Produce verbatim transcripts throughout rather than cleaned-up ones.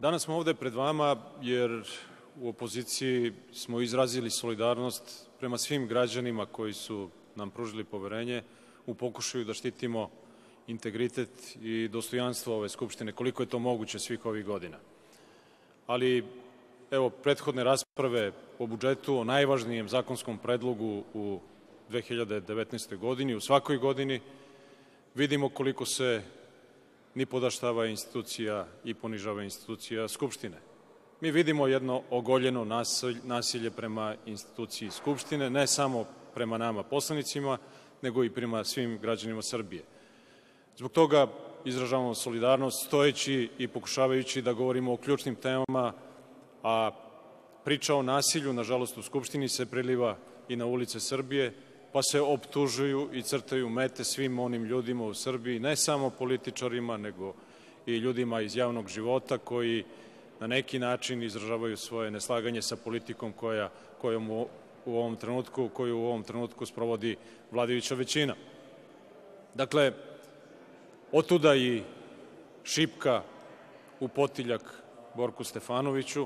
Danas smo ovde pred vama jer u opoziciji smo izrazili solidarnost prema svim građanima koji su nam pružili poverenje u pokušaju da štitimo integritet i dostojanstvo ove Skupštine, koliko je to moguće svih ovih godina. Ali, evo, prethodne rasprave o budžetu, o najvažnijem zakonskom predlogu u dve hiljade devetnaestoj. godini, u svakoj godini, vidimo koliko se nipodaštava institucija i ponižava institucija Skupštine. Mi vidimo jedno ogoljeno nasilje prema instituciji Skupštine, ne samo prema nama poslanicima, nego i prema svim građanima Srbije. Zbog toga izražavamo solidarnost stojeći i pokušavajući da govorimo o ključnim temama, a priča o nasilju, nažalost, u Skupštini se preliva i na ulice Srbije, pa se optužuju i crtaju mete svim onim ljudima u Srbiji, ne samo političarima, nego i ljudima iz javnog života koji na neki način izražavaju svoje neslaganje sa politikom koja, kojom u ovom trenutku, koju u ovom trenutku sprovodi vladajuća većina. Dakle, otuda i šipka u potiljak Borku Stefanoviću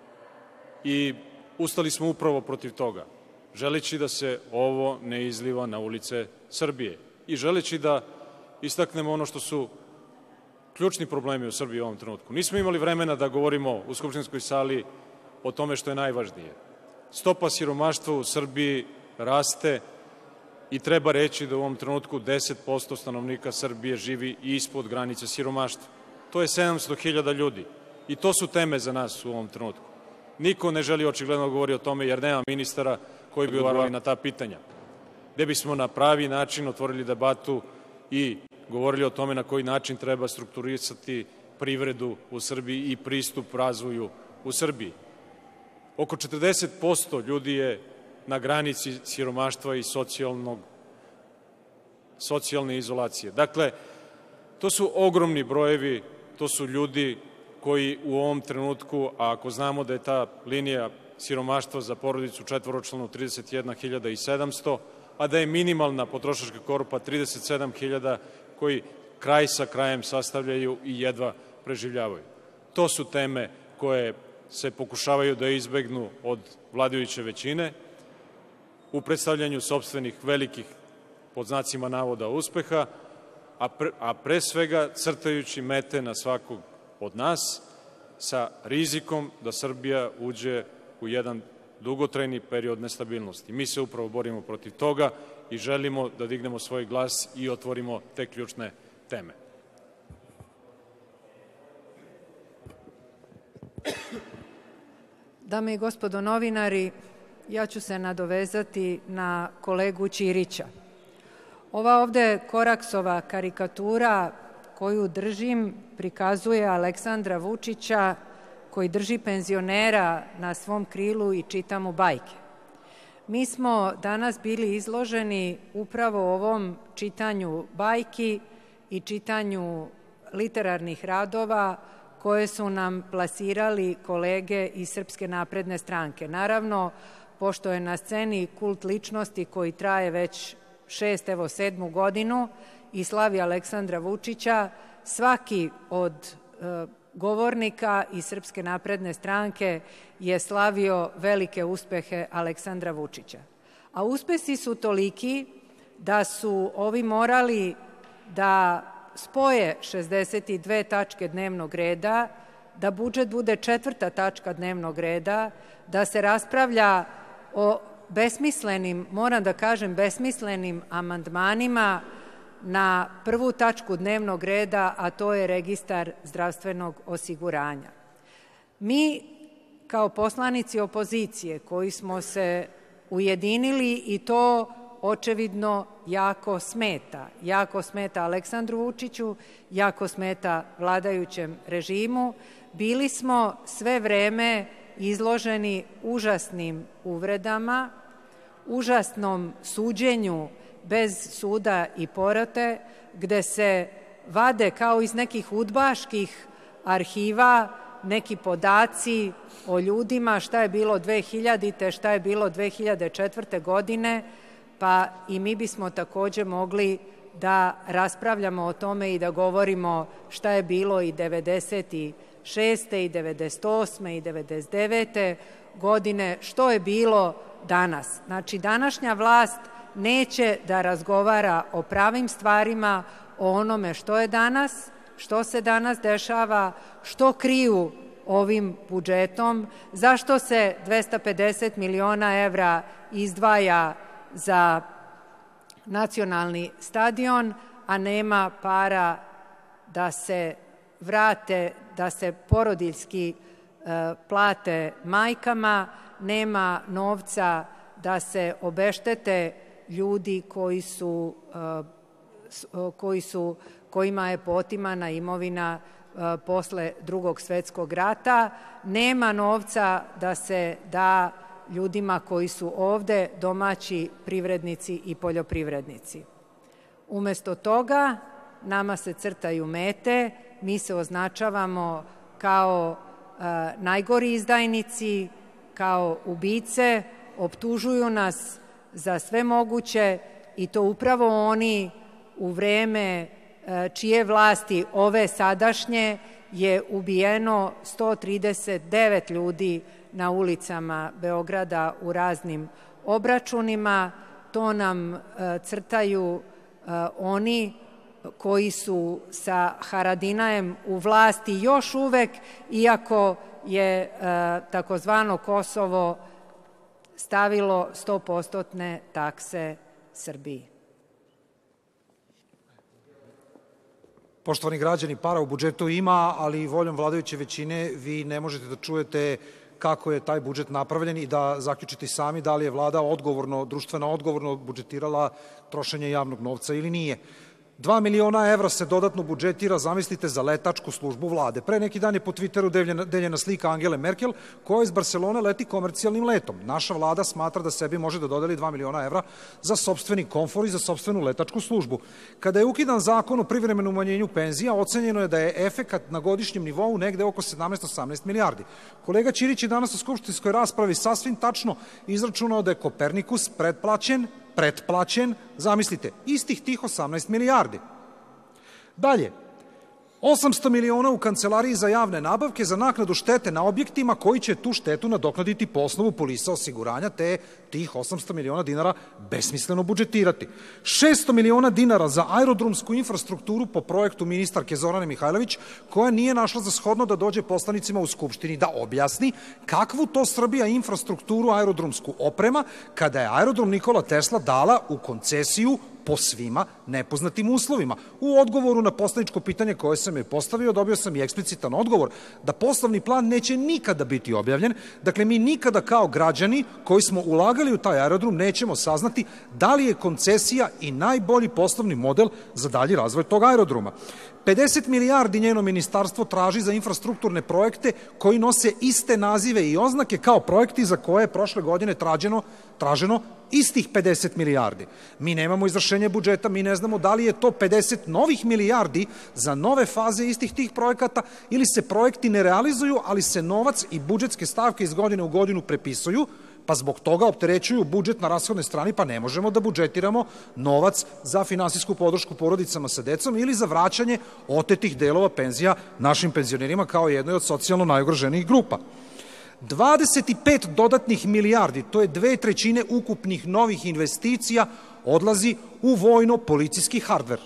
i ustali smo upravo protiv toga, želeći da se ovo ne izliva na ulice Srbije i želeći da istaknemo ono što su ključni problemi u Srbiji u ovom trenutku. Nismo imali vremena da govorimo u skupštinskoj sali o tome što je najvažnije. Stopa siromaštva u Srbiji raste i treba reći da u ovom trenutku deset posto stanovnika Srbije živi ispod granice siromaštva. To je sedamsto hiljada ljudi i to su teme za nas u ovom trenutku. Niko ne želi očigledno govori o tome jer nema ministara koji bi odgovarali na ta pitanja, gde bismo na pravi način otvorili debatu i govorili o tome na koji način treba strukturisati privredu u Srbiji i pristup razvoju u Srbiji. Oko četrdeset posto ljudi je na granici siromaštva i socijalnog, socijalne izolacije. Dakle, to su ogromni brojevi, to su ljudi koji u ovom trenutku, a ako znamo da je ta linija siromaštva za porodicu četvoročlanu trideset jedna hiljada sedamsto, a da je minimalna potrošačka korpa trideset sedam hiljada koji kraj sa krajem sastavljaju i jedva preživljavaju. To su teme koje se pokušavaju da izbegnu od vladajuće većine u predstavljanju sopstvenih velikih, pod znacima navoda, uspeha, a pre, a pre svega crtajući mete na svakog od nas sa rizikom da Srbija uđe u jedan dugotrajni period nestabilnosti. Mi se upravo borimo protiv toga i želimo da dignemo svoj glas i otvorimo te ključne teme. Dame i gospodo novinari, ja ću se nadovezati na kolegu Ćirića. Ova ovde Koraksova karikatura koju držim prikazuje Aleksandra Vučića koji drži penzionera na svom krilu i čita mu bajke. Mi smo danas bili izloženi upravo ovom čitanju bajki i čitanju literarnih radova koje su nam plasirali kolege iz Srpske napredne stranke. Naravno, pošto je na sceni kult ličnosti koji traje već šest, evo sedmu godinu i slavi Aleksandra Vučića, svaki od e, govornika iz Srpske napredne stranke je slavio velike uspehe Aleksandra Vučića. A uspesi su toliki da su ovi morali da spoje šezdeset dve tačke dnevnog reda, da budžet bude četvrta tačka dnevnog reda, da se raspravlja o besmislenim, moram da kažem, besmislenim amandmanima na prvu tačku dnevnog reda, a to je registar zdravstvenog osiguranja. Mi, kao poslanici opozicije, koji smo se ujedinili i to očevidno jako smeta. Jako smeta Aleksandru Vučiću, jako smeta vladajućem režimu. Bili smo sve vreme izloženi užasnim uvredama, užasnom suđenju bez suda i porote, gde se vade kao iz nekih udbaških arhiva neki podaci o ljudima, šta je bilo dve hiljadite. šta je bilo dve hiljade četvrte. godine, pa i mi bismo takođe mogli da raspravljamo o tome i da govorimo šta je bilo i devedeset šeste i devedeset osme i devedeset devete godine, što je bilo danas. Znači, današnja vlast neće da razgovara o pravim stvarima, o onome što je danas, što se danas dešava, što kriju ovim budžetom, zašto se dvesta pedeset miliona evra izdvaja za nacionalni stadion, a nema para da se vrate, da se porodiljski e, plate majkama, nema novca da se obeštete ljudi koji su, e, koji su, kojima je potimana imovina e, posle Drugog svetskog rata, nema novca da se da ljudima koji su ovde domaći privrednici i poljoprivrednici. Umesto toga, nama se crtaju mete, mi se označavamo kao e, najgori izdajnici, kao ubice, optužuju nas za sve moguće i to upravo oni u vreme e, čije vlasti, ove sadašnje, je ubijeno sto trideset devet ljudi na ulicama Beograda u raznim obračunima. To nam e, crtaju e, oni koji su sa Haradinajem u vlasti još uvek, iako je e, takozvano Kosovo stavilo sto posto takse Srbiji. Poštovani građani, para u budžetu ima, ali voljom vladajuće većine vi ne možete da čujete kako je taj budžet napravljen i da zaključite sami da li je vlada odgovorno, društveno odgovorno budžetirala trošenje javnog novca ili nije. Dva miliona evra se dodatno budžetira, zamislite, za letačku službu vlade. Pre neki dan je po Twitteru deljena slika Angele Merkel, koja iz Barcelone leti komercijalnim letom. Naša vlada smatra da sebi može da dodeli dva miliona evra za sopstveni komfor i za sopstvenu letačku službu. Kada je ukidan zakon o privremenom umanjenju penzija, ocenjeno je da je efekat na godišnjem nivou negde oko sedamnaest do osamnaest milijardi. Kolega Ćirić je danas u skupštinskoj raspravi sasvim tačno izračunao da je Kopernikus pretplaćen, pretplaćen, zamislite, istih tih osamnaest milijardi. Dalje, osamsto miliona u Kancelariji za javne nabavke za naknadu štete na objektima koji će tu štetu nadoknaditi po osnovu polisa osiguranja, te tih osamsto miliona dinara besmisleno budžetirati. šesto miliona dinara za aerodromsku infrastrukturu po projektu ministarke Zorane Mihajlović, koja nije našla za shodno da dođe poslanicima u Skupštini da objasni kakvu to Srbija infrastrukturu aerodromsku oprema kada je aerodrom Nikola Tesla dala u koncesiju po svima nepoznatim uslovima. U odgovoru na poslaničko pitanje koje sam je postavio, dobio sam i eksplicitan odgovor da poslovni plan neće nikada biti objavljen. Dakle, mi nikada kao građani koji smo ulagali u taj aerodrom nećemo saznati da li je koncesija i najbolji poslovni model za dalji razvoj tog aerodroma. pedeset milijardi njeno ministarstvo traži za infrastrukturne projekte koji nose iste nazive i oznake kao projekti za koje je prošle godine traženo, traženo istih pedeset milijardi. Mi nemamo izvršenje budžeta, mi ne znamo da li je to pedeset novih milijardi za nove faze istih tih projekata ili se projekti ne realizuju, ali se novac i budžetske stavke iz godine u godinu prepisuju, pa zbog toga opterećuju budžet na rashodnoj strani, pa ne možemo da budžetiramo novac za finansijsku podršku porodicama sa decom ili za vraćanje otetih delova penzija našim penzionerima kao jednoj od socijalno najugroženijih grupa. dvadeset pet dodatnih milijardi, to je dve trećine ukupnih novih investicija, odlazi u vojno-policijski hardver.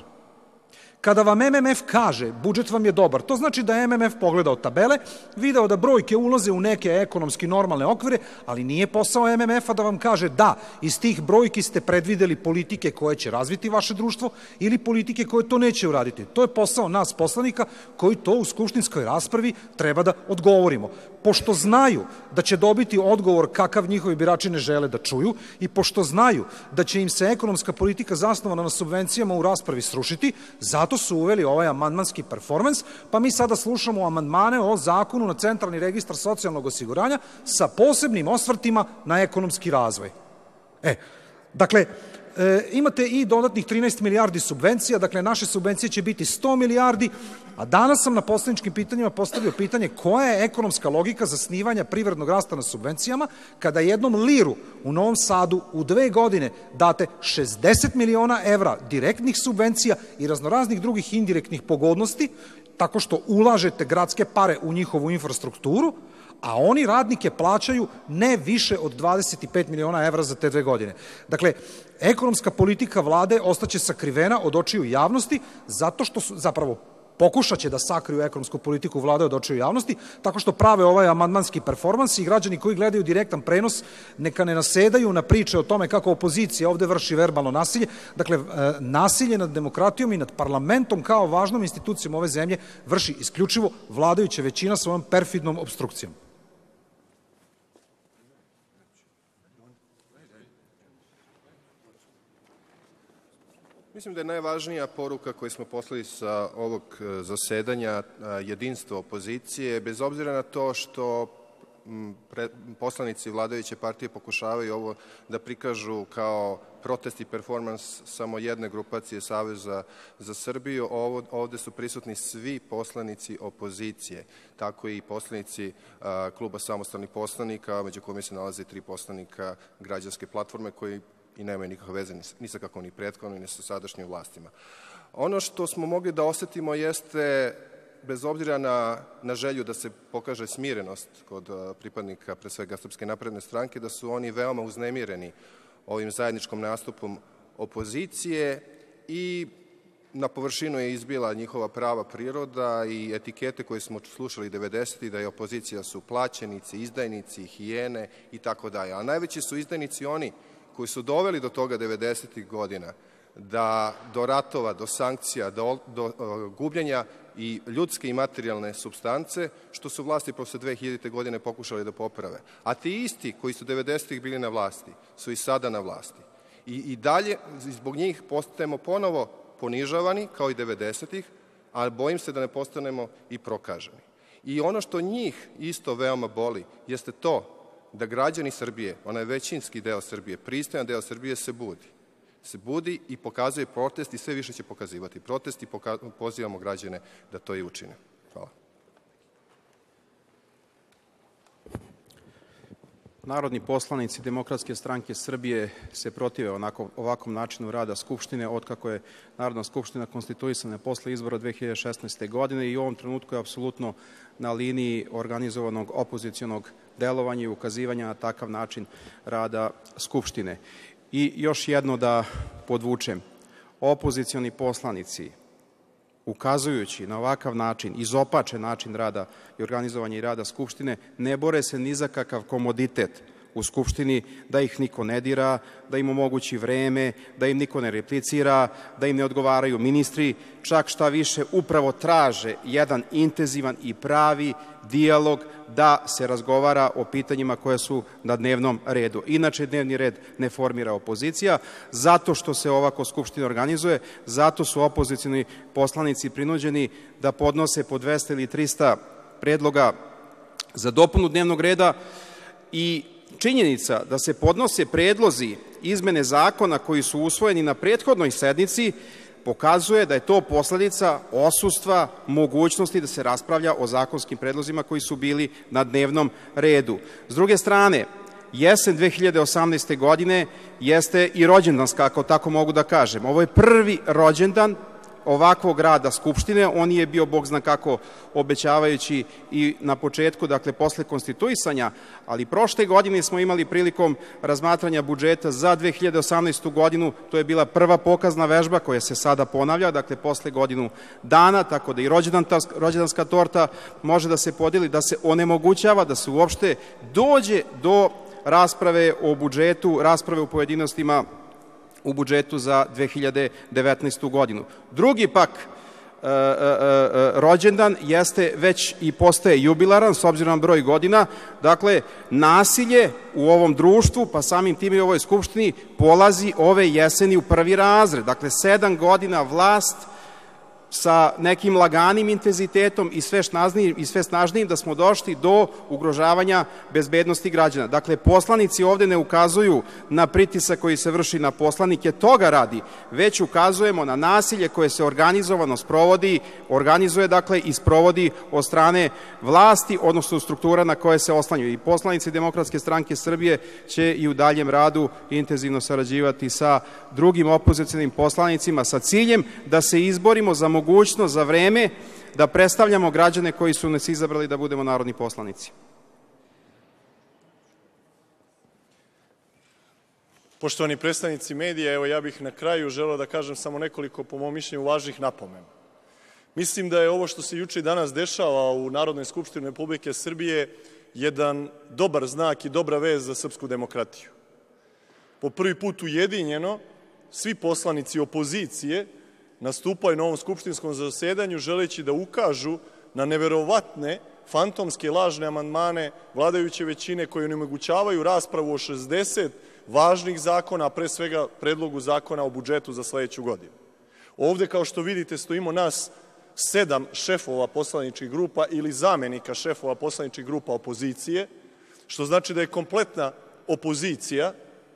Kada vam M M F kaže budžet vam je dobar, to znači da je M M F pogledao tabele, video da brojke ulaze u neke ekonomski normalne okvire, ali nije posao M M F-a da vam kaže da, iz tih brojki ste predvideli politike koje će razviti vaše društvo ili politike koje to neće uraditi. To je posao nas poslanika koji to u skupštinskoj raspravi treba da odgovorimo. Pošto znaju da će dobiti odgovor kakav njihovi birači ne žele da čuju i pošto znaju da će im se ekonomska politika zasnovana na subvencijama u raspravi srušiti, zato su uveli ovaj amandmanski performans, pa mi sada slušamo amandmane o zakonu na Centralni registar socijalnog osiguranja sa posebnim osvrtima na ekonomski razvoj. E, dakle, E, imate i dodatnih trinaest milijardi subvencija, dakle naše subvencije će biti sto milijardi, a danas sam na poslaničkim pitanjima postavio pitanje koja je ekonomska logika zasnivanja privrednog rasta na subvencijama kada jednom liru u Novom Sadu u dve godine date šezdeset miliona evra direktnih subvencija i raznoraznih drugih indirektnih pogodnosti, tako što ulažete gradske pare u njihovu infrastrukturu, a oni radnike plaćaju ne više od dvadeset pet miliona evra za te dve godine. Dakle, ekonomska politika vlade ostaće sakrivena od očiju javnosti, zato što su, zapravo, pokušat će da sakriju ekonomsku politiku vlade od očiju javnosti, tako što prave ovaj amandmanski performans i građani koji gledaju direktan prenos neka ne nasedaju na priče o tome kako opozicija ovde vrši verbalno nasilje. Dakle, nasilje nad demokratijom i nad parlamentom kao važnom institucijom ove zemlje vrši isključivo vladajuća većina svojom perfidnom obstrukcijom. Mislim da je najvažnija poruka koju smo poslali sa ovog zasedanja jedinstvo opozicije, bez obzira na to što poslanici vladajuće partije pokušavaju ovo da prikažu kao protest i performans samo jedne grupacije Saveza za Srbiju. Ovde su prisutni svi poslanici opozicije, tako i poslanici Kluba samostalnih poslanika, među kojima se nalaze tri poslanika Građanske platforme koji i nemaju nikakve veze ni sa kakvom ni prethodnom ni sa sadašnjim vlastima. Ono što smo mogli da osetimo jeste, bez obzira na, na želju da se pokaže smirenost kod pripadnika, pre svega Srpske napredne stranke, da su oni veoma uznemireni ovim zajedničkom nastupom opozicije i na površinu je izbila njihova prava priroda i etikete koje smo slušali devedesetih da je opozicija su plaćenici, izdajnici, hijene i tako dalje. A najveći su izdajnici oni koji su doveli do toga devedesetih godina, da do ratova, do sankcija, do, do uh, gubljenja i ljudske i materijalne supstance, što su vlasti posle dve hiljadite. godine pokušali da poprave. A ti isti koji su devedesetih bili na vlasti, su i sada na vlasti. I, i dalje, zbog njih postajemo ponovo ponižavani, kao i devedesetih, ali bojim se da ne postanemo i prokaženi. I ono što njih isto veoma boli, jeste to da građani Srbije, onaj većinski deo Srbije, pristojan deo Srbije se budi. Se budi i pokazuje protest i sve više će pokazivati protest i pozivamo građane da to i učine. Hvala. Narodni poslanici Demokratske stranke Srbije se protive onako, ovakvom načinu rada Skupštine otkako je Narodna skupština konstituisana posle izbora dve hiljade šesnaeste. godine i u ovom trenutku je apsolutno na liniji organizovanog opozicionog delovanja i ukazivanja na takav način rada Skupštine. I još jedno da podvučem, opozicioni poslanici ukazujući na ovakav način, izopačen način rada i organizovanja i rada Skupštine, ne bore se ni za kakav komoditet u Skupštini, da ih niko ne dira, da im omogući vreme, da im niko ne replicira, da im ne odgovaraju ministri, čak šta više upravo traže jedan intenzivan i pravi dijalog da se razgovara o pitanjima koje su na dnevnom redu. Inače, dnevni red ne formira opozicija, zato što se ovako Skupština organizuje, zato su opozicioni poslanici prinuđeni da podnose po dvesta ili trista predloga za dopunu dnevnog reda i činjenica da se podnose predlozi izmene zakona koji su usvojeni na prethodnoj sednici pokazuje da je to posledica odsustva mogućnosti da se raspravlja o zakonskim predlozima koji su bili na dnevnom redu. S druge strane, jesen dve hiljade osamnaeste. godine jeste i rođendanska, ako tako mogu da kažem. Ovo je prvi rođendan ovakvog rada Skupštine. On je bio, Bog zna kako, obećavajući i na početku, dakle posle konstituisanja, ali prošle godine smo imali prilikom razmatranja budžeta za dve hiljade osamnaestu. godinu, to je bila prva pokazna vežba koja se sada ponavlja, dakle posle godinu dana, tako da i rođendanska torta može da se podeli, da se onemogućava da se uopšte dođe do rasprave o budžetu, rasprave u pojedinostima u budžetu za dve hiljade devetnaestu. godinu. Drugi pak e, e, e, rođendan jeste već i postaje jubilaran s obzirom na broj godina. Dakle, nasilje u ovom društvu, pa samim tim i u ovoj Skupštini, polazi ove jeseni u prvi razred. Dakle, sedam godina vlast sa nekim laganim intenzitetom i sve snažnijim, i sve snažnijim da smo došli do ugrožavanja bezbednosti građana. Dakle, poslanici ovde ne ukazuju na pritisak koji se vrši na poslanike toga radi, već ukazujemo na nasilje koje se organizovano sprovodi, organizuje dakle i sprovodi od strane vlasti, odnosno struktura na koje se oslanjaju. I poslanici Demokratske stranke Srbije će i u daljem radu intenzivno sarađivati sa drugim opozicionim poslanicima sa ciljem da se izborimo za mogućnost, za vreme da predstavljamo građane koji su nas izabrali da budemo narodni poslanici. Poštovani predstavnici medija, evo ja bih na kraju želeo da kažem samo nekoliko, po mom mišljenju, važnih napomena. Mislim da je ovo što se juče i danas dešava u Narodnoj skupštini Republike Srbije jedan dobar znak i dobra vest za srpsku demokratiju. Po prvi put ujedinjeno, svi poslanici opozicije nastupaju na ovom skupštinskom zasedanju želeći da ukažu na neverovatne, fantomske, lažne amandmane vladajuće većine koji onemogućavaju raspravu o šezdeset važnih zakona, a pre svega predlogu zakona o budžetu za sledeću godinu. Ovde, kao što vidite, stojimo nas sedam šefova poslaničkih grupa ili zamenika šefova poslaničkih grupa opozicije, što znači da je kompletna opozicija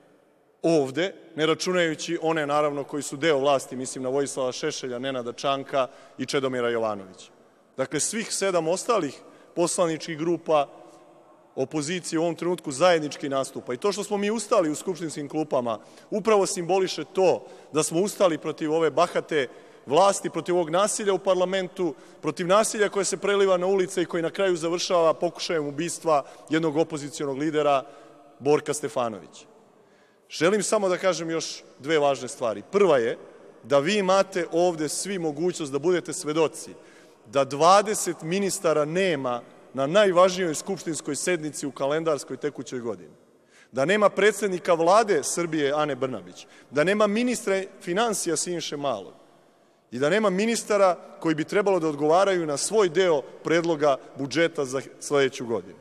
ovde, ne računajući one, naravno, koji su deo vlasti, mislim na Vojislava Šešelja, Nenada Čanka i Čedomira Jovanovića. Dakle, svih sedam ostalih poslaničkih grupa opozicije u ovom trenutku zajednički nastupa. I to što smo mi ustali u skupštinskim klupama upravo simboliše to da smo ustali protiv ove bahate vlasti, protiv ovog nasilja u parlamentu, protiv nasilja koje se preliva na ulice i koji na kraju završava pokušajem ubistva jednog opozicionog lidera, Borka Stefanovića. Želim samo da kažem još dve važne stvari. Prva je da vi imate ovde svi mogućnost da budete svedoci da dvadeset ministara nema na najvažnijoj skupštinskoj sednici u kalendarskoj tekućoj godini, da nema predsednika Vlade Srbije Ane Brnabić, da nema ministra finansija Siniše Malog i da nema ministara koji bi trebalo da odgovaraju na svoj deo predloga budžeta za sledeću godinu.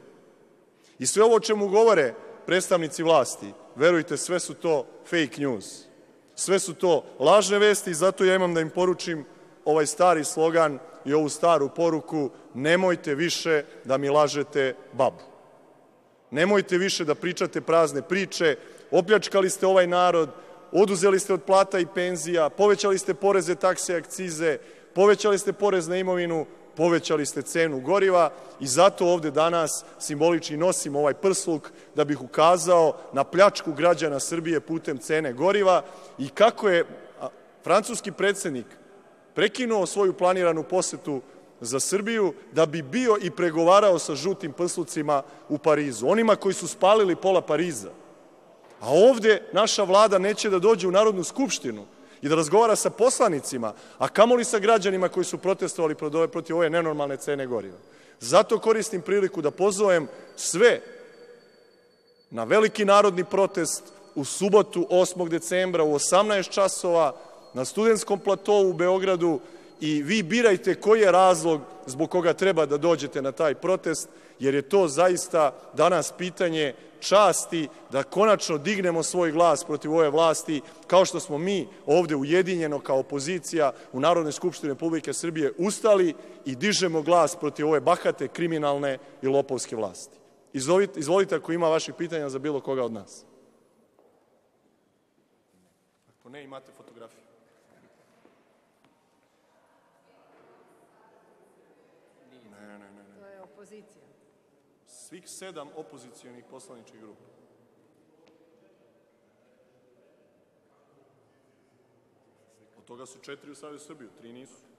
I sve ovo o čemu govore predstavnici vlasti, verujte, sve su to fake news, sve su to lažne vesti i zato ja imam da im poručim ovaj stari slogan i ovu staru poruku: nemojte više da mi lažete babu. Nemojte više da pričate prazne priče, opljačkali ste ovaj narod, oduzeli ste od plata i penzija, povećali ste poreze, takse, akcize, povećali ste porez na imovinu, povećali ste cenu goriva i zato ovde danas simbolički nosim ovaj prsluk da bih ukazao na pljačku građana Srbije putem cene goriva i kako je francuski predsednik prekinuo svoju planiranu posetu za Srbiju da bi bio i pregovarao sa žutim prslucima u Parizu, onima koji su spalili pola Pariza. A ovde naša vlada neće da dođe u Narodnu skupštinu i da razgovara sa poslanicima, a kamoli sa građanima koji su protestovali protiv ove nenormalne cene goriva. Zato koristim priliku da pozovem sve na veliki narodni protest u subotu osmog decembra u osamnaest časova na Studentskom platou u Beogradu i vi birajte koji je razlog zbog koga treba da dođete na taj protest, jer je to zaista danas pitanje časti da konačno dignemo svoj glas protiv ove vlasti, kao što smo mi ovde ujedinjeno kao opozicija u Narodnoj skupštini Republike Srbije ustali i dižemo glas protiv ove bahate, kriminalne i lopovske vlasti. Izvolite ako ima vaših pitanja za bilo koga od nas. Ako ne, imate fotografiju. Ne, ne, ne. To je opozicija. Svih sedam opozicijonih poslaničkih grupa. Od toga su četiri u Savezu Srbiju, tri nisu.